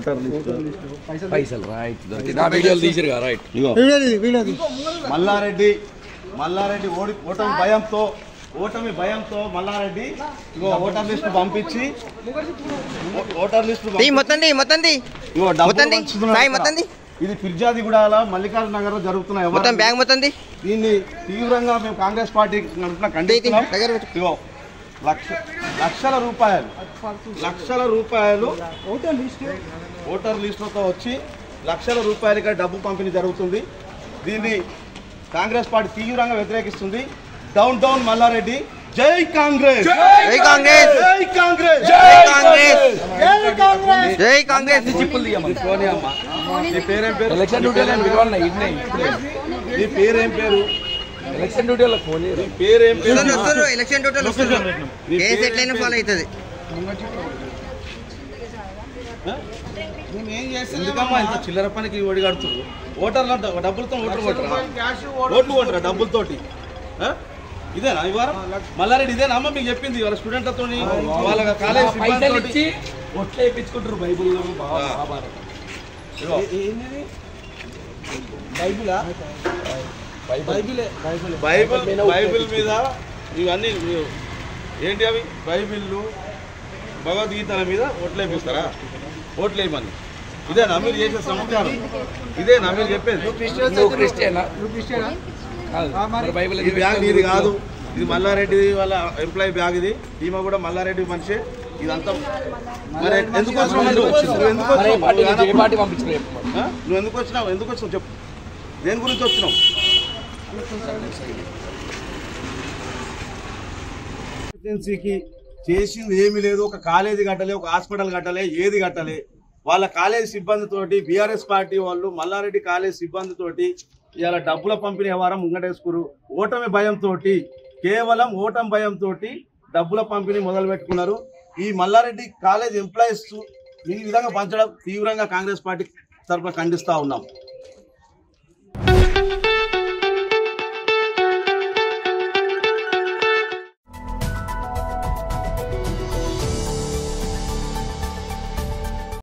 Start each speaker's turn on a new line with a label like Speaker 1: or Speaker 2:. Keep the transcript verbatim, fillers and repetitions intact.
Speaker 1: Voter list
Speaker 2: పైసలు right నా వీడియోలు తీసిరు కదా రైట్
Speaker 1: ఇగో మల్లారెడ్డి మల్లారెడ్డి ఓడి ఓటమి భయంతో ఓటమి భయంతో మల్లారెడ్డి ఇగో ఓటర్ లిస్ట్ పంపించి ఓటర్ లిస్ట్ ఇగో డబ్బులు ఇది ఫిర్జాదిగూడల మల్లికార్జున నగర్ లో జరుగుతున్నాయి. దీన్ని తీవ్రంగా మేము కాంగ్రెస్ పార్టీ ఖండిస్తున్నాం. ఇగో లక్ష లక్షల రూపాయలు లక్షల రూపాయలు ఓటర్ లిస్టులతో వచ్చి లక్షల రూపాయలుగా డబ్బు పంపిణీ జరుగుతుంది. దీన్ని కాంగ్రెస్ పార్టీ తీవ్రంగా వ్యతిరేకిస్తుంది. డౌన్ డౌన్ మల్లారెడ్డి, జై కాంగ్రెస్,
Speaker 3: జై కాంగ్రెస్,
Speaker 1: జై కాంగ్రెస్,
Speaker 3: జై కాంగ్రెస్, జై కాంగ్రెస్.
Speaker 1: సోనియమ్మ, నీ పేరేం పేరు?
Speaker 2: ఎలక్షన్ డ్యూటీలో పిలవాలి ఇన్నే ఇప్పుడే.
Speaker 1: నీ పేరేం పేరు?
Speaker 2: ఎలక్షన్ డ్యూటీలో ఫోన్
Speaker 1: నీ పేరేం పేరు?
Speaker 3: ఎలక్షన్ డ్యూటీలో కేసు ఎట్లయినా ఫాలో అవుతుంది.
Speaker 1: ఎందుకమ్మా ఇంత చిల్లర పనికి ఓడి కడుతున్నారు? ఓటర్లు డబ్బులతో ఓటర్ ఓటరా? ఓట్లు ఓటరా డబ్బులతోటి? ఇదేనా ఈ వారం మల్లారెడ్డి? ఇదేనా అమ్మ మీకు చెప్పింది వాళ్ళ స్టూడెంట్లతో వాళ్ళ కాలేజ్
Speaker 2: సిబ్బంది ఓట్లు వేయించుకుంటారు? బైబుల్
Speaker 1: బైబిల్ బైబిల్ మీద ఇవన్నీ ఏంటి అవి? బైబిళ్ళు భగవద్గీతల మీద ఓట్లు వేపిస్తారా? ఓట్లు వేయమని ఇదేనా మీరు చేసే సమాచారం? ఇదేనా మీరు చెప్పేది? ఈ బ్యాగ్ ఇది కాదు, ఇది మల్లారెడ్డి వాళ్ళ ఎంప్లాయీ బ్యాగ్. ఇది ఈమె కూడా మల్లారెడ్డి మనిషి. ఇదంతా మరి ఎందుకు వచ్చినావు? నువ్వు ఎందుకు వచ్చినావు? నువ్వు ఎందుకు వచ్చినావు? ఎందుకు వచ్చినావు చెప్పు. దేని గురించి వచ్చినావు? ఎమర్జెన్సీకి చేసింది ఏమీ లేదు. ఒక కాలేజీ కట్టలే, ఒక హాస్పిటల్ కట్టలే, ఏది కట్టలే. వాళ్ళ కాలేజీ సిబ్బందితోటి బీఆర్ఎస్ పార్టీ వాళ్ళు మల్లారెడ్డి కాలేజ్ సిబ్బందితోటి ఇలా డబ్బుల పంపిణీ వ్యవహారం ముంగటేసుకురు. ఓటమి భయంతో, కేవలం ఓటమి భయంతో డబ్బుల పంపిణీ మొదలు పెట్టుకున్నారు. ఈ మల్లారెడ్డి కాలేజ్ ఎంప్లాయీస్ ఈ విధంగా పంచడం తీవ్రంగా కాంగ్రెస్ పార్టీ తరఫున ఖండిస్తూ ఉన్నాం.